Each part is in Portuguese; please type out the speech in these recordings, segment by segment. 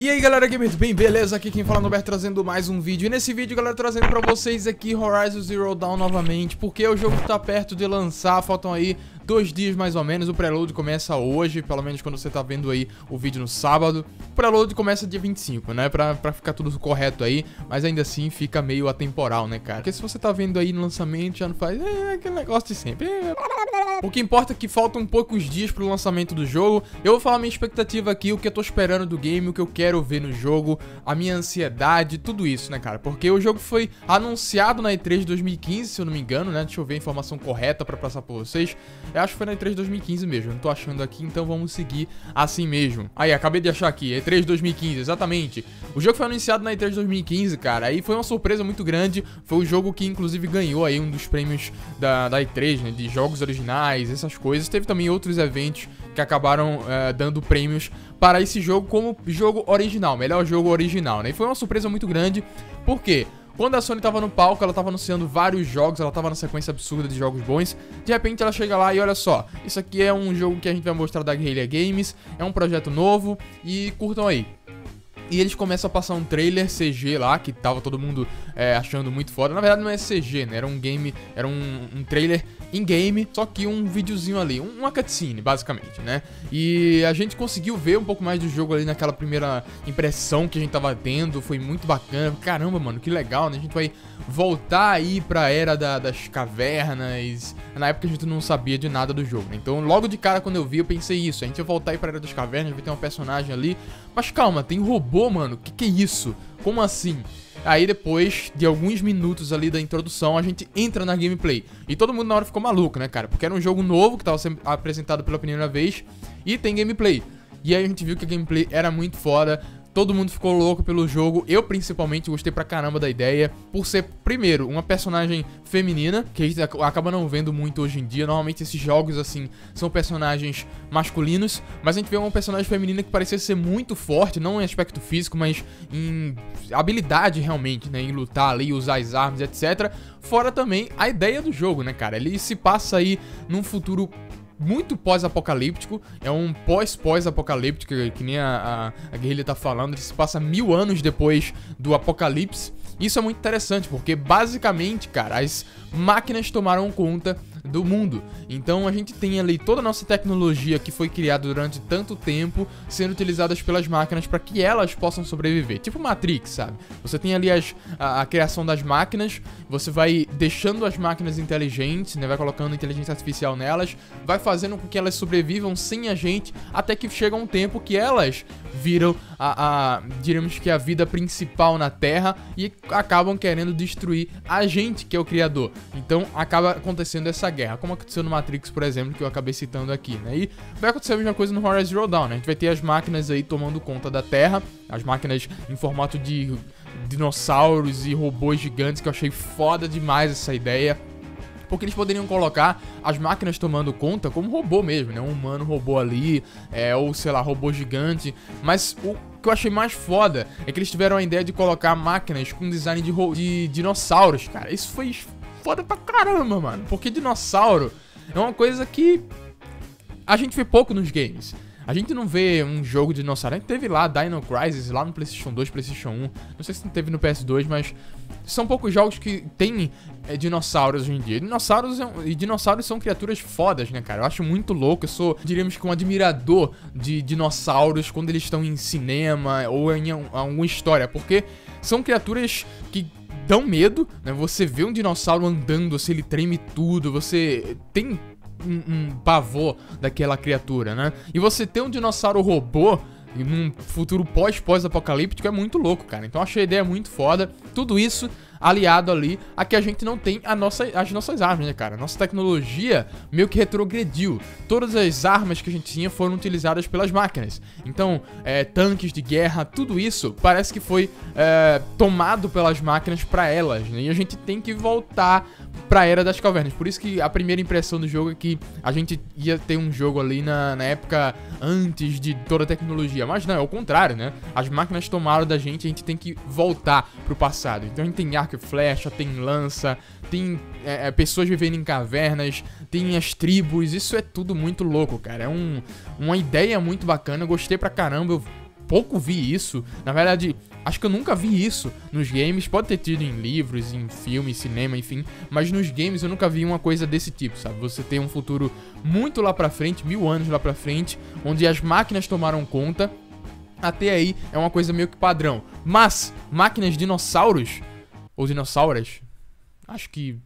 E aí galera, gamers, bem, beleza? Aqui quem fala é o Norberto, trazendo mais um vídeo. E nesse vídeo, galera, trazendo pra vocês aqui Horizon Zero Dawn novamente, porque o jogo tá perto de lançar, faltam aí 2 dias mais ou menos. O preload começa hoje, pelo menos quando você tá vendo aí o vídeo no sábado. O preload começa dia 25, né, pra ficar tudo correto aí, mas ainda assim fica meio atemporal, né, cara? Porque se você tá vendo aí no lançamento, já não faz aquele negócio de sempre. O que importa é que faltam poucos dias pro lançamento do jogo. Eu vou falar minha expectativa aqui, o que eu tô esperando do game, o que eu quero ver no jogo, a minha ansiedade, tudo isso, né, cara? Porque o jogo foi anunciado na E3 de 2015, se eu não me engano, né? Deixa eu ver a informação correta pra passar pra vocês. Eu acho que foi na E3 de 2015 mesmo, não tô achando aqui, então vamos seguir assim mesmo. Aí, acabei de achar aqui, E3 de 2015, exatamente. O jogo foi anunciado na E3 de 2015, cara, aí foi uma surpresa muito grande. Foi o jogo que, inclusive, ganhou aí um dos prêmios da E3, né? De jogos originais, essas coisas. Teve também outros eventos que acabaram dando prêmios para esse jogo como jogo original, melhor jogo original, né? E foi uma surpresa muito grande, porque quando a Sony tava no palco, ela tava anunciando vários jogos, ela tava na sequência absurda de jogos bons. De repente ela chega lá e olha só, isso aqui é um jogo que a gente vai mostrar da Guerrilla Games, é um projeto novo e curtam aí. E eles começam a passar um trailer CG lá, que tava todo mundo achando muito foda. Na verdade não é CG, né? Era um game, era um trailer in-game, só que um videozinho ali, uma cutscene, basicamente, né? E a gente conseguiu ver um pouco mais do jogo ali naquela primeira impressão que a gente tava tendo, foi muito bacana. Caramba, mano, que legal, né? A gente vai voltar aí pra era das cavernas. Na época a gente não sabia de nada do jogo, né? Então logo de cara quando eu vi, eu pensei isso, a gente vai voltar aí pra era das cavernas, vai ter um personagem ali. Mas calma, tem robô, mano, que é isso? Como assim? Aí depois de alguns minutos ali da introdução, a gente entra na gameplay. E todo mundo na hora ficou maluco, né, cara? Porque era um jogo novo que tava sendo apresentado pela primeira vez e tem gameplay. E aí a gente viu que a gameplay era muito foda. Todo mundo ficou louco pelo jogo, eu principalmente gostei pra caramba da ideia, por ser, primeiro, uma personagem feminina, que a gente acaba não vendo muito hoje em dia. Normalmente esses jogos, assim, são personagens masculinos, mas a gente vê uma personagem feminina que parecia ser muito forte, não em aspecto físico, mas em habilidade realmente, né, em lutar ali, usar as armas, etc. Fora também a ideia do jogo, né, cara, ele se passa aí num futuro muito pós-apocalíptico, é um pós-apocalíptico, que nem a Guerrilla tá falando, ele se passa 1000 anos depois do apocalipse. Isso é muito interessante, porque basicamente, cara, as máquinas tomaram conta do mundo. Então a gente tem ali toda a nossa tecnologia que foi criada durante tanto tempo sendo utilizadas pelas máquinas para que elas possam sobreviver. Tipo Matrix, sabe? Você tem ali a criação das máquinas, você vai deixando as máquinas inteligentes, né? Vai colocando inteligência artificial nelas, vai fazendo com que elas sobrevivam sem a gente, até que chega um tempo que elas viram diríamos que a vida principal na Terra e acabam querendo destruir a gente, que é o criador. Então acaba acontecendo essa guerra, como aconteceu no Matrix, por exemplo, que eu acabei citando aqui, né? E vai acontecer a mesma coisa no Horizon Zero Dawn, né? A gente vai ter as máquinas aí tomando conta da Terra, as máquinas em formato de dinossauros e robôs gigantes, que eu achei foda demais essa ideia. Porque eles poderiam colocar as máquinas tomando conta como robô mesmo, né? Um humano robô ali, ou sei lá, robô gigante. Mas o que eu achei mais foda é que eles tiveram a ideia de colocar máquinas com design de dinossauros, cara. Isso foi foda pra caramba, mano. Porque dinossauro é uma coisa que a gente vê pouco nos games. A gente não vê um jogo de dinossauro. A gente teve lá Dino Crisis, lá no PlayStation 2, PlayStation 1. Não sei se não teve no PS2, mas são poucos jogos que tem dinossauros hoje em dia. Dinossauros são criaturas fodas, né, cara? Eu acho muito louco. Eu sou, diríamos que, um admirador de dinossauros quando eles estão em cinema ou em alguma história. Porque são criaturas que dão medo, né? Você vê um dinossauro andando, assim, ele treme tudo. Você tem um pavor daquela criatura, né? E você ter um dinossauro robô num futuro pós-apocalíptico é muito louco, cara. Então eu achei a ideia muito foda. Tudo isso aliado ali a que a gente não tem as nossas armas, né, cara? Nossa tecnologia meio que retrogrediu. Todas as armas que a gente tinha foram utilizadas pelas máquinas. Então, tanques de guerra, tudo isso parece que foi tomado pelas máquinas pra elas, né? E a gente tem que voltar pra Era das Cavernas. Por isso que a primeira impressão do jogo é que a gente ia ter um jogo ali na época antes de toda a tecnologia. Mas não, é o contrário, né? As máquinas tomaram da gente e a gente tem que voltar pro passado. Então a gente tem arco e flecha, tem lança, tem pessoas vivendo em cavernas, tem as tribos. Isso é tudo muito louco, cara. É uma ideia muito bacana. Eu gostei pra caramba. Eu pouco vi isso. Na verdade, acho que eu nunca vi isso nos games. Pode ter tido em livros, em filmes, cinema, enfim. Mas nos games eu nunca vi uma coisa desse tipo, sabe? Você tem um futuro muito lá pra frente, 1000 anos lá pra frente, onde as máquinas tomaram conta. Até aí é uma coisa meio que padrão. Mas, máquinas dinossauros, ou dinossauras, acho que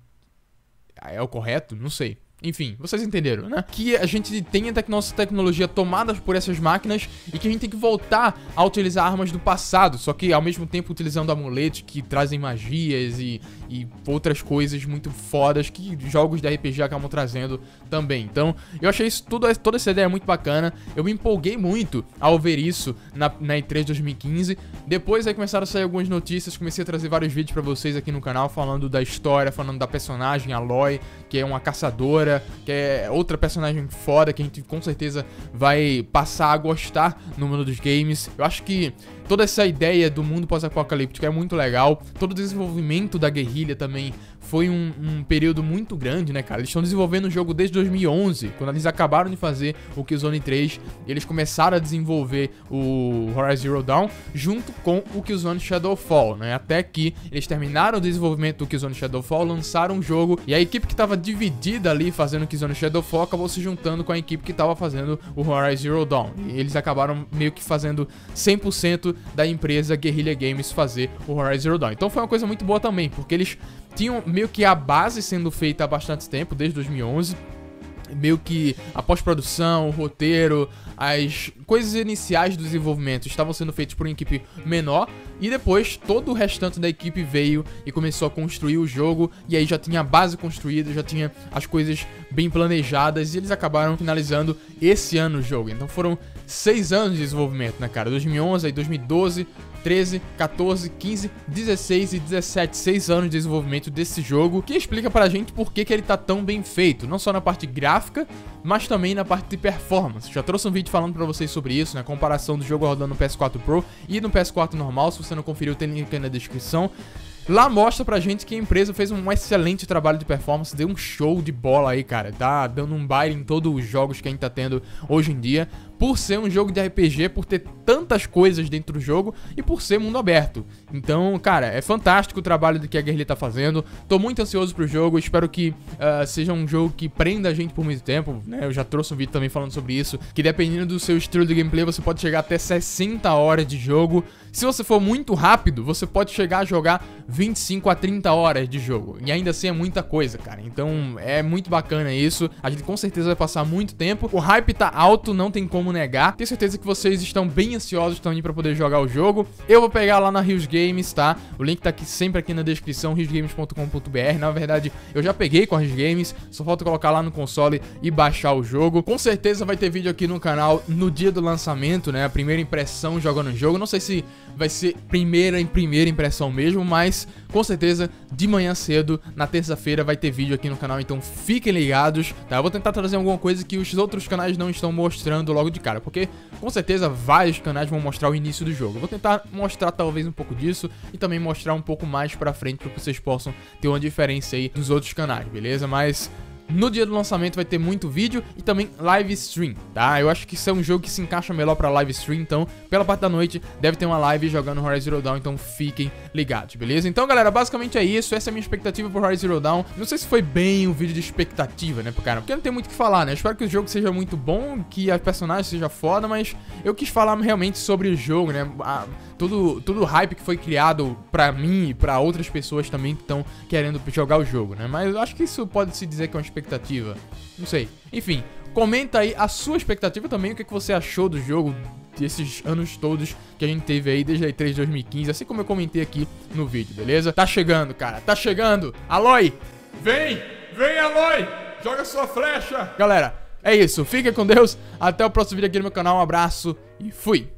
é o correto, não sei. Enfim, vocês entenderam, né? Que a gente tem a nossa tecnologia tomada por essas máquinas e que a gente tem que voltar a utilizar armas do passado, só que ao mesmo tempo utilizando amuletos que trazem magias e outras coisas muito fodas que jogos de RPG acabam trazendo também. Então, eu achei isso toda essa ideia muito bacana. Eu me empolguei muito ao ver isso na E3 2015. Depois aí começaram a sair algumas notícias, comecei a trazer vários vídeos pra vocês aqui no canal falando da história, falando da personagem Aloy, que é uma caçadora, que é outra personagem foda que a gente com certeza vai passar a gostar no mundo dos games. Eu acho que toda essa ideia do mundo pós-apocalíptico é muito legal. Todo o desenvolvimento da Guerrilla também foi um período muito grande, né, cara? Eles estão desenvolvendo o jogo desde 2011, quando eles acabaram de fazer o Killzone 3. Eles começaram a desenvolver o Horizon Zero Dawn junto com o Killzone Shadowfall, né? Até que eles terminaram o desenvolvimento do Killzone Shadowfall, lançaram o jogo, e a equipe que estava dividida ali fazendo o Killzone Shadowfall acabou se juntando com a equipe que estava fazendo o Horizon Zero Dawn. E eles acabaram meio que fazendo 100% da empresa Guerrilla Games fazer o Horizon Zero Dawn. Então foi uma coisa muito boa também, porque eles tinham meio que a base sendo feita há bastante tempo, desde 2011. Meio que a pós-produção, o roteiro, as coisas iniciais do desenvolvimento estavam sendo feitas por uma equipe menor. E depois todo o restante da equipe veio e começou a construir o jogo. E aí já tinha a base construída, já tinha as coisas bem planejadas. E eles acabaram finalizando esse ano o jogo. Então foram 6 anos de desenvolvimento, né, cara? 2011, aí 2012, 13, 14, 15, 16 e 17, 6 anos de desenvolvimento desse jogo, que explica pra gente por que ele tá tão bem feito, não só na parte gráfica, mas também na parte de performance. Já trouxe um vídeo falando pra vocês sobre isso, né, comparação do jogo rodando no PS4 Pro e no PS4 normal. Se você não conferiu, tem link aí na descrição. Lá mostra pra gente que a empresa fez um excelente trabalho de performance, deu um show de bola aí, cara. Tá dando um baile em todos os jogos que a gente tá tendo hoje em dia, por ser um jogo de RPG, por ter tantas coisas dentro do jogo e por ser mundo aberto. Então, cara, é fantástico o trabalho que a Guerrilla tá fazendo. Tô muito ansioso pro jogo, espero que seja um jogo que prenda a gente por muito tempo, né? Eu já trouxe um vídeo também falando sobre isso, que dependendo do seu estilo de gameplay, você pode chegar até 60 horas de jogo. Se você for muito rápido, você pode chegar a jogar 25 a 30 horas de jogo. E ainda assim é muita coisa, cara. Então é muito bacana isso. A gente com certeza vai passar muito tempo. O hype tá alto, não tem como negar. Tenho certeza que vocês estão bem ansiosos também pra poder jogar o jogo. Eu vou pegar lá na Rios Games, tá? O link tá aqui sempre aqui na descrição, riosgames.com.br. Na verdade, eu já peguei com a Rios Games. Só falta colocar lá no console e baixar o jogo. Com certeza vai ter vídeo aqui no canal no dia do lançamento, né? A primeira impressão jogando o jogo. Não sei se vai ser primeira impressão mesmo, mas com certeza de manhã cedo, na terça-feira, vai ter vídeo aqui no canal, então fiquem ligados, tá? Eu vou tentar trazer alguma coisa que os outros canais não estão mostrando logo de cara, porque com certeza vários canais vão mostrar o início do jogo. Eu vou tentar mostrar talvez um pouco disso e também mostrar um pouco mais pra frente para que vocês possam ter uma diferença aí dos outros canais, beleza? Mas no dia do lançamento vai ter muito vídeo e também live stream, tá? Eu acho que isso é um jogo que se encaixa melhor pra live stream, então pela parte da noite deve ter uma live jogando Horizon Zero Dawn, então fiquem ligados, beleza? Então, galera, basicamente é isso, essa é a minha expectativa pro Horizon Zero Dawn. Não sei se foi bem um vídeo de expectativa, né, cara? Porque não tem muito o que falar, né? Eu espero que o jogo seja muito bom, que a personagem seja foda, mas eu quis falar realmente sobre o jogo, né? Todo o hype que foi criado pra mim e pra outras pessoas também que estão querendo jogar o jogo, né? Mas eu acho que isso pode se dizer que é uma expectativa, não sei. Enfim, comenta aí a sua expectativa também, o que você achou do jogo, desses anos todos que a gente teve aí desde a E3 de 2015, assim como eu comentei aqui no vídeo, beleza? Tá chegando, cara, tá chegando! Aloy! Vem! Vem, Aloy! Joga sua flecha! Galera, é isso, fica com Deus, até o próximo vídeo aqui no meu canal, um abraço e fui!